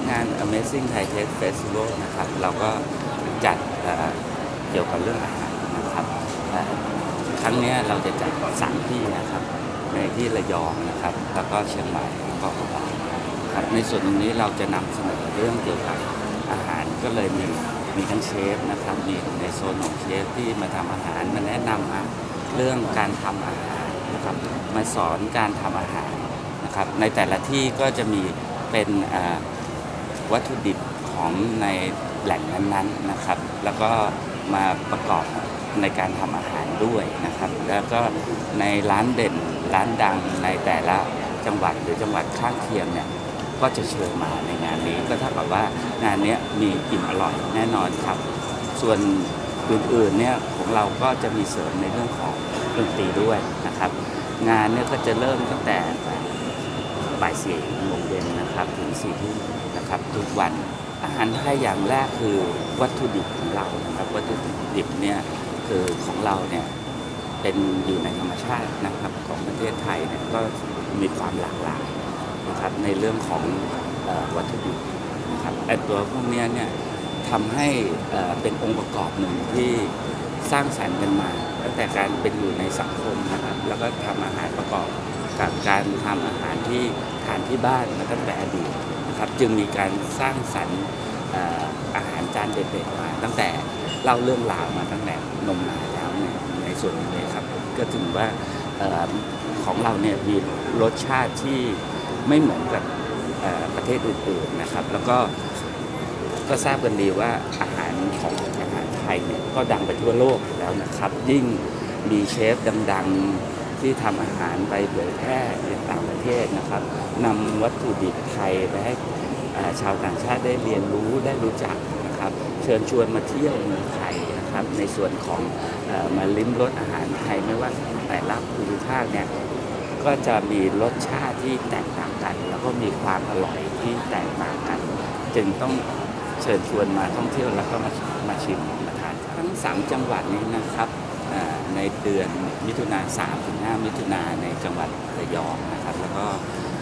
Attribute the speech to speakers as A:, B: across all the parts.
A: งาน Amazing Thai Taste Festival นะครับเราก็จัดเกี่ยวกับเรื่องอาหารนะครับครั้งนี้เราจะจัด3ที่นะครับในที่ระยองนะครับแล้วก็เชียงใหม่แล้วก็ครับในส่วนตรงนี้เราจะนำเสนอเรื่องเกี่ยวกับอาหารก็เลยมีทั้งเชฟนะครับมีในโซนของเชฟที่มาทำอาหารมาแนะนำเรื่องการทำอาหารนะครับมาสอนการทำอาหารนะครับในแต่ละที่ก็จะมีเป็นวัตถุดิบของในแหล่งนั้นๆนะครับแล้วก็มาประกอบในการทำอาหารด้วยนะครับแล้วก็ในร้านเด่นร้านดังในแต่ละจังหวัดหรือจังหวัดข้างเคียงเนี่ยก็จะเชิญมาในงานนี้ก็เท่ากับว่างานนี้มีอิ่มอร่อยแน่นอนครับส่วนอื่นๆเนี่ยของเราก็จะมีเสริมในเรื่องของดนตรีด้วยนะครับงานเนี่ยก็จะเริ่มตั้งแต่บ่าย4 โมงเย็นนะครับถึง4 ทุ่มนะครับทุกวันอาหารไทยอย่างแรกคือวัตถุดิบของเรานะครับวัตถุดิบเนี่ยคือของเราเนี่ยเป็นอยู่ในธรรมชาตินะครับของประเทศไทยเนี่ยก็มีความหลากหลายนะครับในเรื่องของวัตถุดิบนะครับแต่ตัวพวกนี้เนี่ยทำให้เป็นองค์ประกอบหนึ่งที่สร้างสรรค์กันมาตั้งแต่การเป็นอยู่ในสังคมนะครับแล้วก็ทำอาหารประกอบกับการทำอาหารที่ทานที่บ้านมาตั้งแต่อดีตนะครับจึงมีการสร้างสรรค์อาหารจานเด็ดๆมาตั้งแต่เล่าเรื่องราวมาตั้งแต่นมนานแล้วในส่วนนี้ครับก็ถึงว่าของเราเนี่ยมีรสชาติที่ไม่เหมือนกับประเทศอื่นๆนะครับแล้วก็ทราบกันดีว่าอาหารไทยเนี่ยก็ดังไปทั่วโลกแล้วนะครับยิ่งมีเชฟดังๆที่ทำอาหารไปเผยแพร่ในต่างประเทศนะครับนำวัตถุดิบไทยไปให้ชาวต่างชาติได้เรียนรู้ได้รู้จักนะครับเชิญชวนมาเที่ยวเมืองไทยนะครับในส่วนของมาลิ้มรสอาหารไทยไม่ว่าแต่ละภูมิภาคเนี่ยก็จะมีรสชาติที่แตกต่างกันแล้วก็มีความอร่อยที่แตกต่างกันจึงต้องเชิญชวนมาท่องเที่ยวแล้วก็มาชิมมาทานทั้ง3 จังหวัดนี้นะครับในเดือนมิถุนายน 3-5 มิถุนายนในจังหวัดระยองนะครับแล้วก็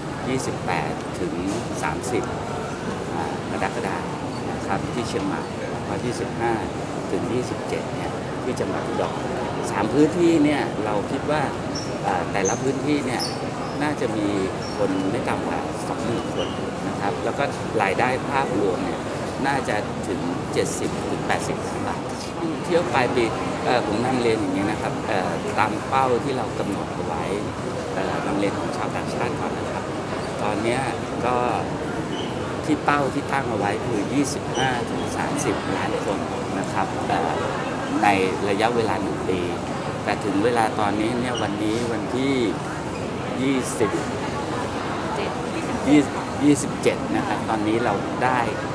A: 28 ถึง 30 กรกฎาคมนะครับที่เชียงใหม่แล้วก็25 ถึง 27 เนี่ยที่จังหวัดอุดร3 พื้นที่เนี่ยเราคิดว่าแต่ละพื้นที่เนี่ยน่าจะมีคนไม่ต่ำกว่า 20,000 คนนะครับแล้วก็รายได้ภาพรวมเนี่ยน่าจะถึง 70-80 ล้านบาทเที่ยวปลายปีผมนำเรียนอย่างนี้นะครับตามเป้าที่เรากำหนดเอาไว้นำเรียนของชาวต่างชาติก่อนนะครับตอนนี้ก็ที่เป้าที่ตั้งเอาไว้คือ 25-30 ล้านคนนะครับในระยะเวลา1 ปีแต่ถึงเวลาตอนนี้เนี่ยวันนี้วันที่27นะครับตอนนี้เราได้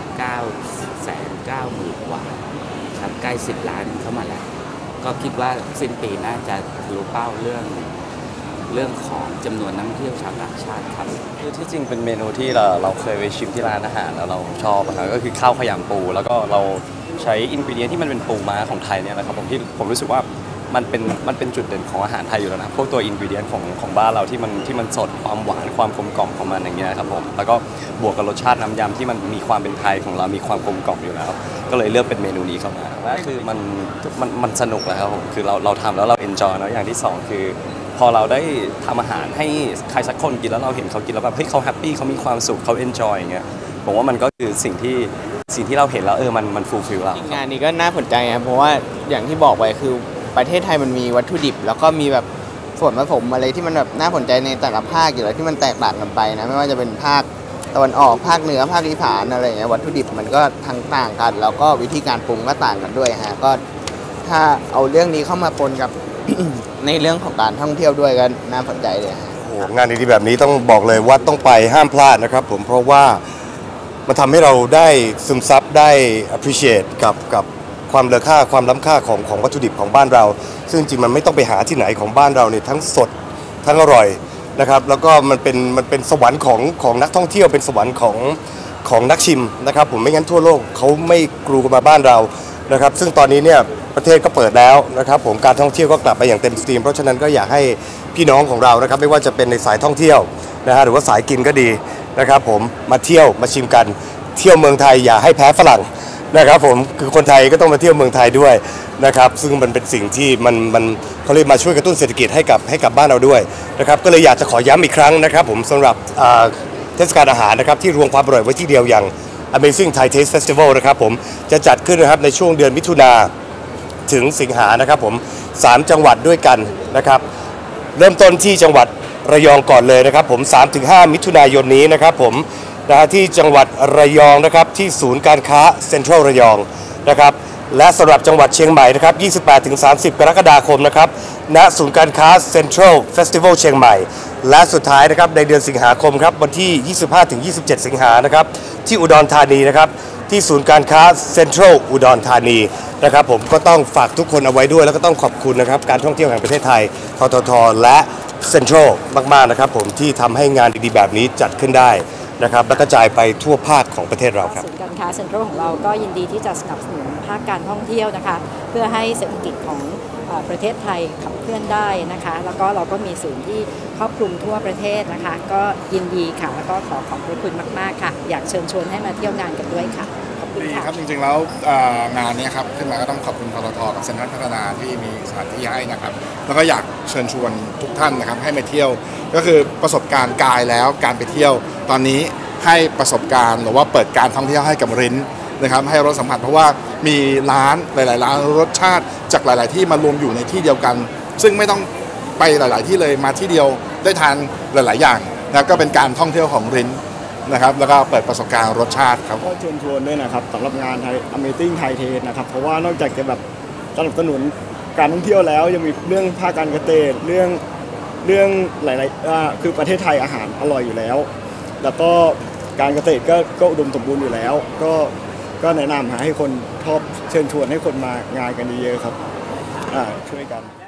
A: 990,000 กว่าครับใกล้10 ล้านเข้ามาแล้วก็คิดว่าสิ้นปีน่าจะทะลุเป้าเรื่องของจำนวนนักท่องเที่ยวชาวต่างชาติครับ
B: คือที่จริงเป็นเมนูที่เราเคยไปชิมที่ร้านอาหารแล้วเราชอบนะครับก็คือข้าวขยำปูแล้วก็เราใช้อินกรีเดียนที่มันเป็นปูม้าของไทยเนี่ยนะครับผมรู้สึกว่ามันเป็นจุดเด่นของอาหารไทยอยู่แล้วนะพวกตัวอินกรีเดียนของบ้านเราที่มันสดความหวานความกลมกล่อมของมันอย่างเงี้ยครับผมแล้วก็บวกกับรสชาติน้ำยำที่มันมีความเป็นไทยของเรามีความกลมกล่อมอยู่แล้วก็เลยเลือกเป็นเมนูนี้เข้ามาและคือมันสนุกแล้วครับผมคือเราทำแล้วเราเอนจอยแล้วอย่างที่2คือพอเราได้ทำอาหารให้ใครสักคนกินแล้วเราเห็นเขากินแล้วแบบเฮ้ยเขาแฮปปี้เขามีความสุขเขาเอนจอยอย่างเงี้ยผมว่ามันก็คือสิ่งที่เราเห็นแล้วมันฟูลฟิลเรา
C: งานนี้ก็น่าสนใจครับเพราะว่าอย่างที่บอกไปคือประเทศไทยมันมีวัตถุดิบแล้วก็มีแบบส่วนผสมอะไรที่มันแบบน่าสนใจในแต่ละภาคอยู่แล้วที่มันแตกต่างกันไปนะไม่ว่าจะเป็นภาคตะวันออกภาคเหนือภาคอีสานอะไรอย่างเงี้ยวัตถุดิบมันก็ทั้งต่างกันแล้วก็วิธีการปรุงก็ต่างกันด้วยฮะก็ถ้าเอาเรื่องนี้เข้ามาปนกับ ในเรื่องของการท่องเที่ยวด้วยก็น่าสนใจเลยฮะ
D: งานดีๆแบบนี้ต้องบอกเลยว่าต้องไปห้ามพลาดนะครับผมเพราะว่ามันทำให้เราได้ซึมซับได้ appreciate กับความเลอค่าความล้ำค่าของวัตถุดิบของบ้านเราซึ่งจริงมันไม่ต้องไปหาที่ไหนของบ้านเราเนี่ยทั้งสดทั้งอร่อยนะครับแล้วก็มันเป็นสวรรค์ของนักท่องเที่ยวเป็นสวรรค์ของนักชิมนะครับผมไม่งั้นทั่วโลกเขาไม่กรูกันมาบ้านเรานะครับซึ่งตอนนี้เนี่ยประเทศก็เปิดแล้วนะครับผมการท่องเที่ยวก็กลับไปอย่างเต็มสตรีมเพราะฉะนั้นก็อยากให้พี่น้องของเรานะครับไม่ว่าจะเป็นในสายท่องเที่ยวนะฮะหรือว่าสายกินก็ดีนะครับผมมาเที่ยวมาชิมกันเที่ยวเมืองไทยอย่าให้แพ้ฝรั่งนะครับผมคือคนไทยก็ต้องมาเที่ยวเมืองไทยด้วยนะครับซึ่งมันเป็นสิ่งที่มันเขาเรียกมาช่วยกระตุ้นเศรษฐกิจให้กับบ้านเราด้วยนะครับก็เลยอยากจะขอย้ำอีกครั้งนะครับผมสำหรับเทศกาลอาหารนะครับที่รวมความอร่อยไว้ที่เดียวอย่าง Amazing Thai Taste Festival นะครับผมจะจัดขึ้นนะครับในช่วงเดือนมิถุนาถึงสิงหานะครับผม3จังหวัดด้วยกันนะครับเริ่มต้นที่จังหวัดระยองก่อนเลยนะครับผม 3-5 มิถุนายนนี้นะครับผมที่จังหวัดระยองนะครับที่ศูนย์การค้าเซ็นทรัลระยองนะครับและสำหรับจังหวัดเชียงใหม่นะครับ 28-30 กรกฎาคมนะครับณศูนย์การค้าเซ็นทรัลเฟสติวัลเชียงใหม่และสุดท้ายนะครับในเดือนสิงหาคมครับวันที่ 25-27 สิงหานะครับที่อุดรธานีนะครับที่ศูนย์การค้าเซ็นทรัลอุดรธานีนะครับผมก็ต้องฝากทุกคนเอาไว้ด้วยแล้วก็ต้องขอบคุณนะครับการท่องเที่ยวแห่งประเทศไทยทททและเซ็นทรัลมากๆนะครับผมที่ทำให้งานดีๆแบบนี้จัดขึ้นได้นะครับและกระจายไปทั่วภาคของประเทศเราครับ
E: ศูนย์การค้าเซ็นทรัลของเราก็ยินดีที่จะสนับสนุนภาคการท่องเที่ยวนะคะเพื่อให้เศรษฐกิจของประเทศไทยขับเคลื่อนได้นะคะแล้วก็เราก็มีศูนย์ที่ครอบคลุมทั่วประเทศนะคะก็ยินดีค่ะแล้วก็ขอบพระคุณมากๆค่ะอยากเชิญชวนให้มาเที่ยวงานกันด้วยค่ะขอบคุณค่ะ
F: ครับจริงๆแล้วงานนี้ครับขึ้นมาก็ต้องขอบคุณทททกับเซ็นทรัลพัฒนาที่มีสถานที่ให้นะครับแล้วก็อยากเชิญชวนทุกท่านนะครับให้มาเที่ยวก็คือประสบการณ์กายแล้วการไปเที่ยวตอนนี้ให้ประสบการณ์หรือว่าเปิดการท่องเที่ยวให้กับริ้นนะครับให้รสสัมผัสเพราะว่ามีร้านหลายๆร้านรสชาติจากหลายๆที่มารวมอยู่ในที่เดียวกันซึ่งไม่ต้องไปหลายๆที่เลยมาที่เดียวได้ทานหลายๆอย่างนะก็เป็นการท่องเที่ยวของริ้นนะครับแล้วก็เปิดประสบการณ์รสชาติครับ
G: ก็เชิญชวนด้วยนะครับสำหรับงานไทย Amazing Thai Taste นะครับเพราะว่านอกจากจะแบบสนับสนุนการท่องเที่ยวแล้วยังมีเรื่องภาคการเกษตรเรื่องหลายๆคือประเทศไทยอาหารอร่อยอยู่แล้วแล้วก็การเกษตรก็อุดมสมบูรณ์อยู่แล้วก็แนะนำให้คนชอบเชิญชวนให้คนมางานกันเยอะๆครับช่วยกัน